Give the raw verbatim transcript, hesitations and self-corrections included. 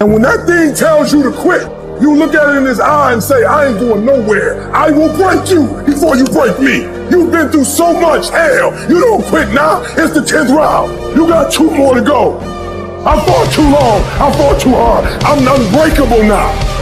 And when that thing tells you to quit, you look at it in his eye and say, I ain't going nowhere. I will break you before you break me. You've been through so much hell. You don't quit now. It's the tenth round. You got two more to go. I fought too long. I fought too hard. I'm unbreakable now.